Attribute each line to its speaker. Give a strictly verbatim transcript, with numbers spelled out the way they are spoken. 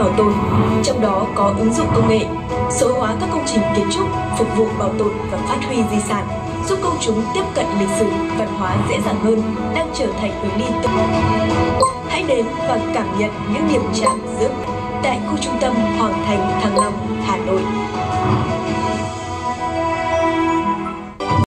Speaker 1: bảo tồn, trong đó có ứng dụng công nghệ, số hóa các công trình kiến trúc phục vụ bảo tồn và phát huy di sản, giúp công chúng tiếp cận lịch sử, văn hóa dễ dàng hơn, đang trở thành hướng đi tốt. Hãy đến và cảm nhận những điểm chạm giữa tại khu trung tâm Hoàng Thành Thăng Long, Hà Nội.